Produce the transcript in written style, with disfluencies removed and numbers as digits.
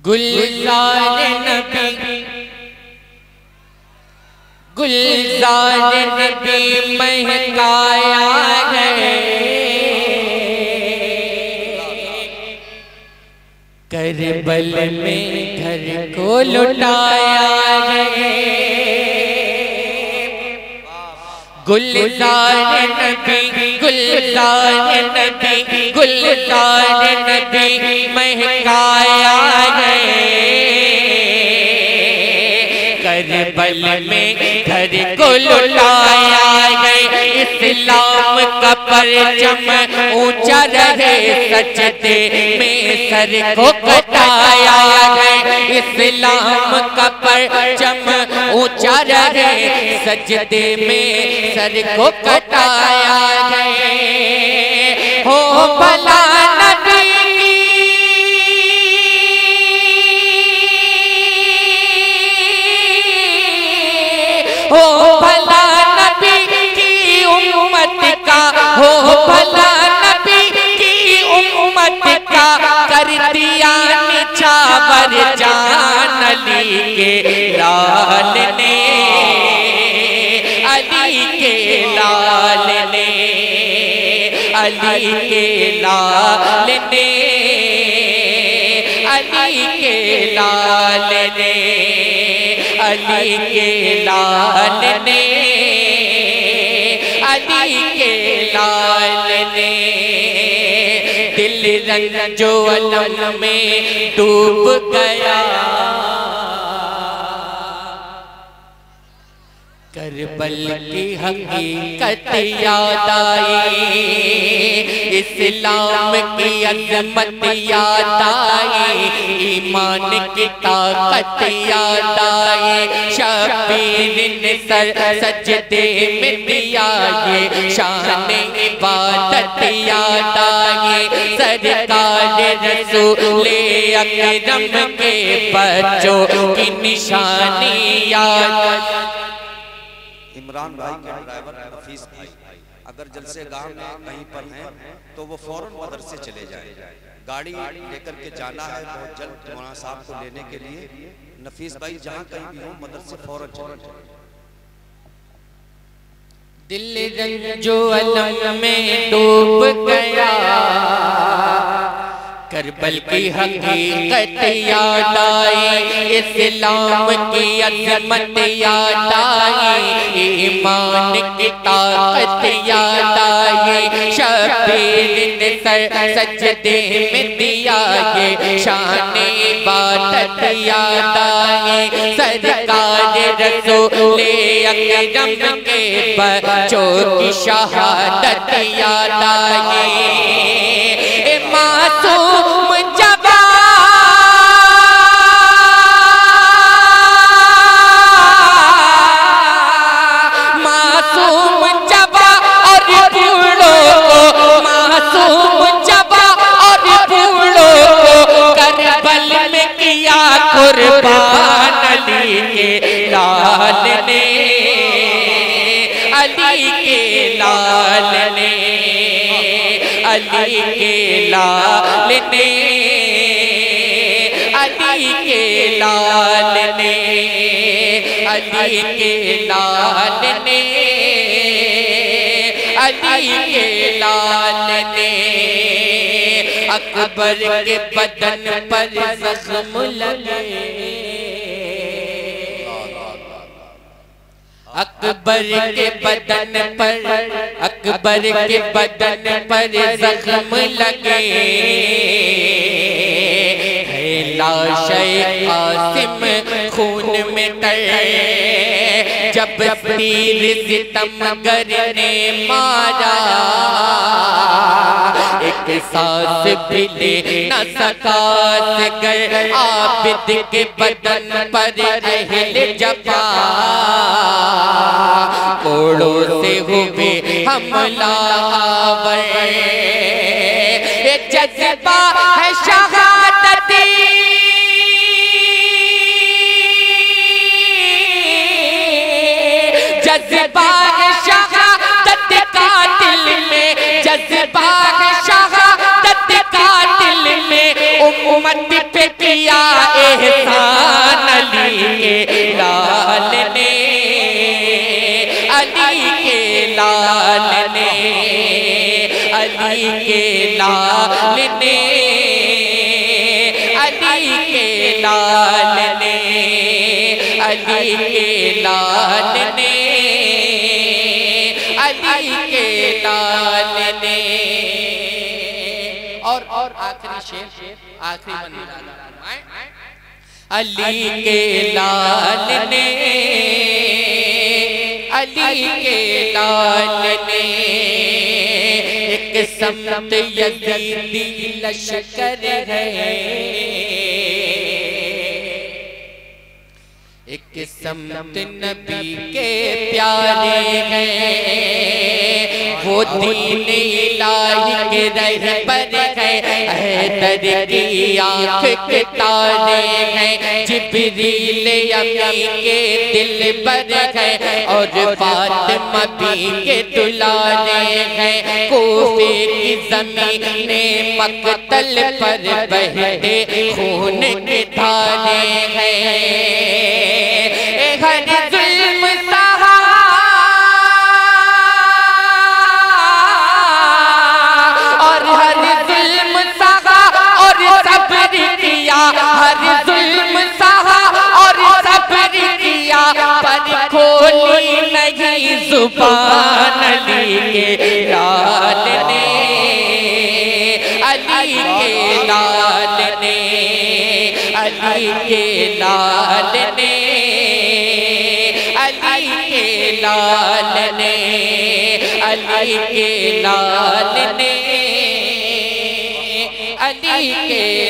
گلزار نبی گلزار نبی مہکایا ہے، کربل میں گھر کو لٹایا ہے، گلزار نبی گلزار نبی گلزار نبی مہکایا ہے، کربل میں گھر کو لٹایا ہے، اسلام کا پرچم اونچا رہے، سجدے میں سر کو کٹایا ہے، اسلام کا پرچم اونچا رہے، سجدے میں سر کو کٹایا ہے، ہو بھلا ہو بھلا نبی کی امت کا، ہو بھلا نبی کی امت کا، کر دیا نچھاور جان علی کے لال نے، علی کے لال نے، علی کے لال نے، علی کے لال نے، علی کے لال نے، علی کے لال نے، دل رنج و الم میں ڈوب گیا، کربل کی حقیقت یاد آئی، اسلام کی عظمت یاد آئی، ایمان کی طاقت یاد آئی، شبیر نے سر سجدے میں دیا، یہ شان عبادت یاد آئی، سرکار رسول اکرم کے بچوں کی نشانی یاد آئی۔ عمران بھائی کے ڈرائیور نفیس بھائی اگر جلسے گاہ میں کہیں پر ہیں تو وہ فوراً مدرسے چلے جائیں، گاڑی لے کر کے جانا ہے بہت جلد مولانا صاحب کو لینے کے لیے، نفیس بھائی جہاں کہیں بھی ہوں مدرسے فوراً چلے جائیں۔ دل رنج و الم میں ڈوب گیا، کربل کی حقیقت یاد آئی، اسلام کی عظمت یاد آئی، ایمان کی طاقت یاد آئی، شبیر نے سر سجدے میں دیا، یہ شان عبادت یاد آئی، سرکار رسول اکرم کے بچوں کی شہادت یاد آئی، معصوم جوان معصوم جوان اور بوڑھوں کو، معصوم جوان اور بوڑھوں کو، کربل میں کیا قربان علی کے لال نے، علی کے لال نے، علی کے لال نے، علی کے لال نے، علی کے لال نے، علی کے لال نے، اکبر کے بدن پر زخم لگے، اکبر کے بدن پر، اکبر کے بدن پر زخم لگے، ہے لاش قاسم خون میں تر، جب تیر ستمگر نے مارا، ایک سانس بھی لے نہ سکا، گر عابد کے بدن پر اہل جفا، کوڑوں سے ہوئے حملہ آور، یہ جذبہ ہے شہادتی، جذبہ ہے شہادت کا دل میں، جذبہ ہے شہادت کا دل میں، امت پہ کیا نے علی کے لال نے علی کے لال نے علی کے لال نے علی کے لال نے اور آخری شعر آخری بندہ علی کے لال نے علی کے لال نے ایک سمت یزیدی لشکر ہے ایک سمت نبی کے پیارے ہیں وہ دین الہی کے رہبر ہیں حیدر کی آنکھ کے تارے ہیں جبریل امین کے دل بر ہیں اور فاطمہ بھی کے دلالے ہیں کوفے کی زمین مقتل پر بہتے خون کے دھارے ہیں ہر ظلم سہا اور ہر ظلم سہا اور صبر کیا ہر ظلم سہا اور صبر کیا پر کھولی نہیں زبان علی کے لال نے علی کے لال نے علی کے لال نے علی کے لال نے علی کے لال نے علی کے